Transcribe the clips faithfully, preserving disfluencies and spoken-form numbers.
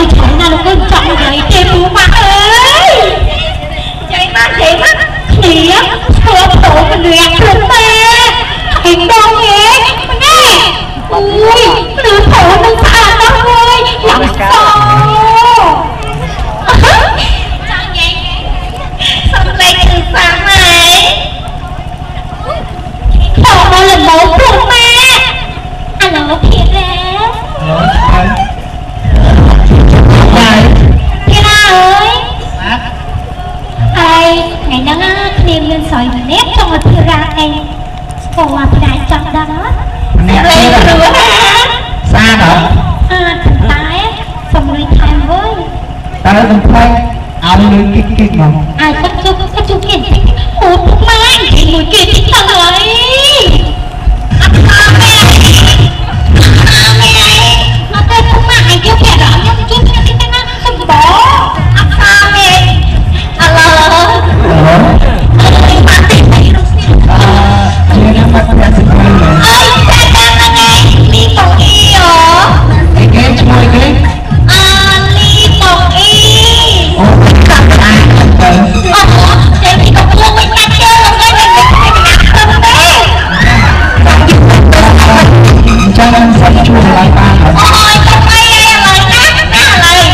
ơi trời nào nó cơn trọng vậy chị bố má ơi vậy má vậy má nè sửa khổ mà lẹt luôn ba thành đâu vậy nè ui lửa khổ nó xa đó ơi làm sao sao vậy sao lại từ xa mày khổ nó là bố của ma alo thiệt ra ơi ai ngày đó niềm lên sỏi nét trong một thiên ra này còn mà đại trong đó lên nữa xa đó à thằng tái phòng người thay với ta nói thằng thay áo lưới kích kích mà ai chắc chú chắc chú kiện thích hút má chị mùi kia thích tao rồi nó tên không mà ai kêu kẻ đó nhưng chút cho cái tên nó không bỏ áp sao mẹ alo alo anh em bắt ra sự quay rồi ơi cha cha là nghe đi tổng y hả cái cái cho ai cái à đi tổng y ủa sao lại ờ ờ để đi tổng luôn mình ta chơi rồi cái này mình làm không đấy cho anh xem chua lại ba ôi tổng y đây lời khác đó lời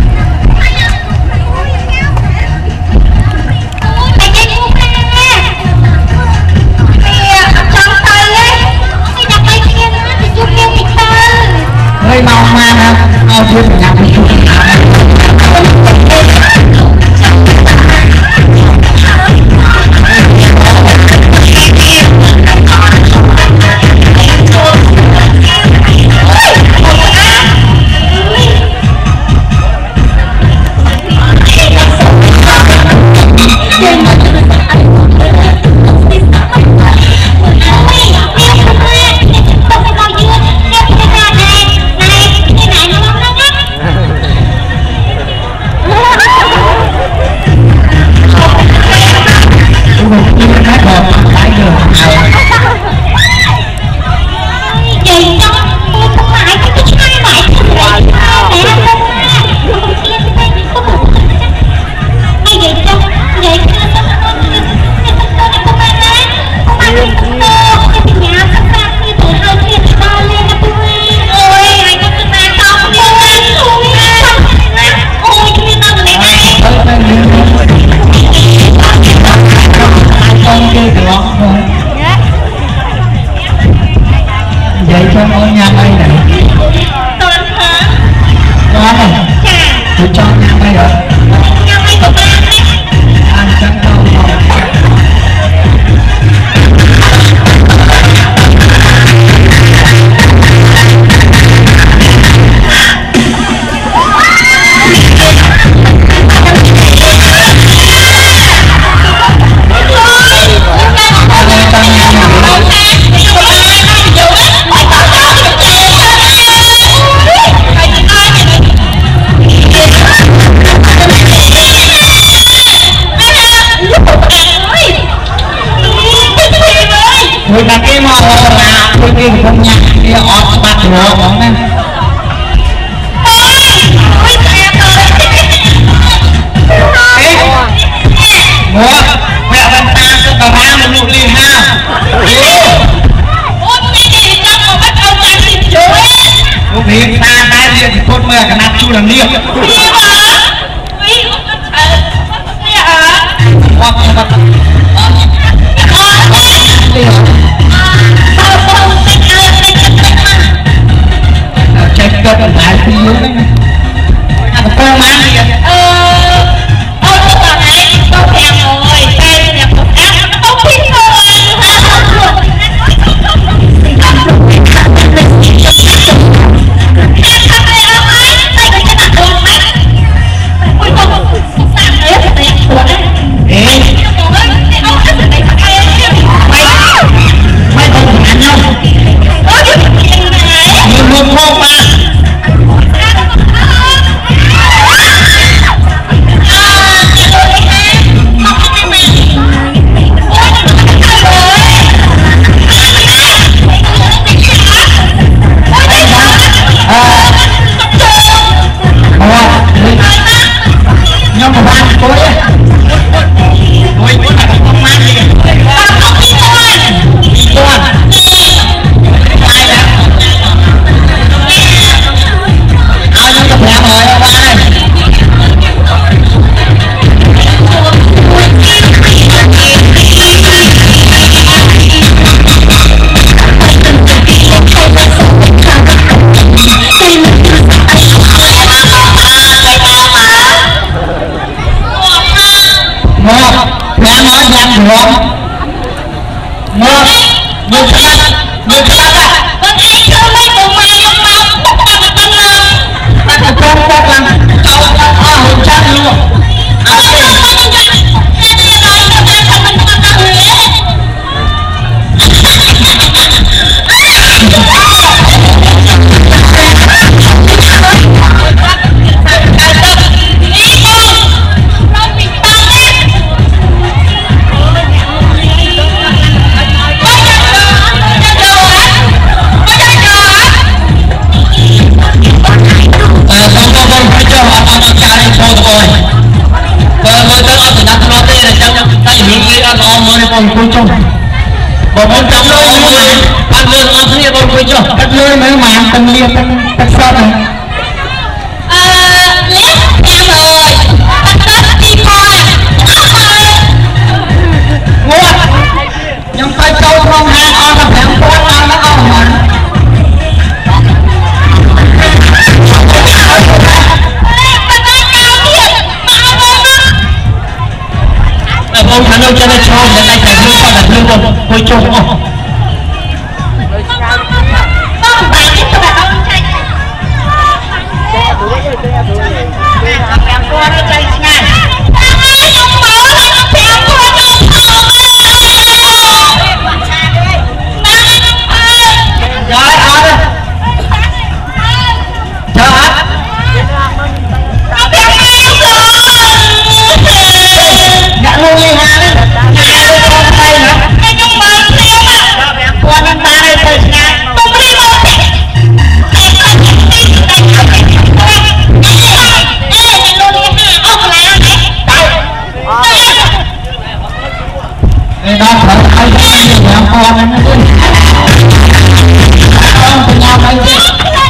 mày chơi chung nè trong tay ấy mày đặt tay kia nữa thì chung kia thì sao hơi mau ma ha ao chưa phải làm gì vậy cho ngôi nhà đây này tôi hả con này tôi cho nhà đây rồi nhà mày của ba đấy ăn trắng đâu người ta cái mò là tôi kia không nhặt kia ọt bạc rồi món này mua mẹ bên ta cho tao ra một nụ liền ha lúc hiện ta đại diện thì cốt mẹ cái nắp chu làm liệp hoặc là check cất lại phía dưới đấy ăn con má gì vậy ờ thôi tôi còn này tôi thèm rồi đây là một ăn nó không thích rồi mày mày không ăn đâu mình cầm lôi mấy màn cầm lôi ngon thế con quên chưa cắt lôi mấy màn từng liệt từng cắt sót này lép em ơi bắt tết đi thôi ngồi nhưng phải câu không hàng o là phải ăn quan ăn nó o mà ông thằng đâu cho nó cho để tay phải lưng cho đặt lưng rồi hồi trông không không phải cái tụi ông chạy em qua nó chạy ngay không mở nó phèo qua nó thầu rồi ở đây chờ hả nó phèo ngay rồi đã luôn đi hà đấy hà đây con tay hả cái nhung mơ xíu mà con anh ta đây thôi nha tôi đi luôn em con đi đi đây không thể ê ê luôn đi ha ông là ai đây đó thở ai cho anh đi nhà con anh nó đi con từ nhà mày đi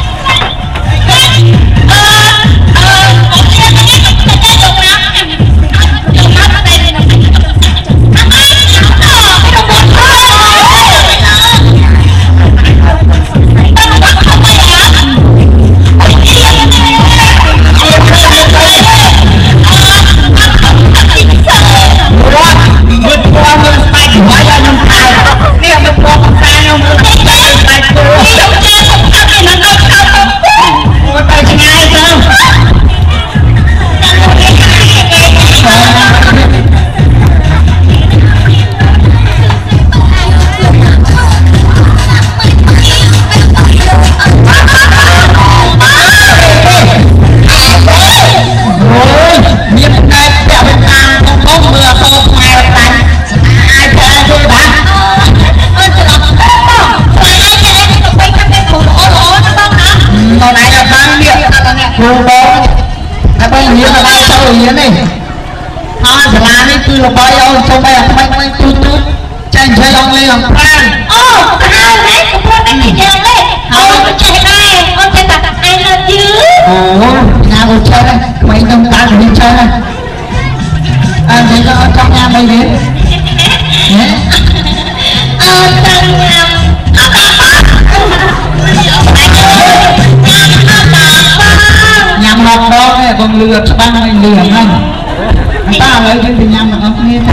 cô bố cái bây giờ là bao sâu hiến này thôi phải làm đi từ là bao nhiêu trong đây là quanh quanh tút tút tranh chơi ông lên làm plan ô tao đấy cũng không biết gì chơi đấy ôi con chơi này con chơi tập ai lên chứ ồ nhà cô chơi đây mấy năm ta đi chơi đây à thấy nó trong nhà mày đến ờ trong nhà nhằm ngọt đó con lừa băng mày lừa anh ta lấy cái nhằm là không biết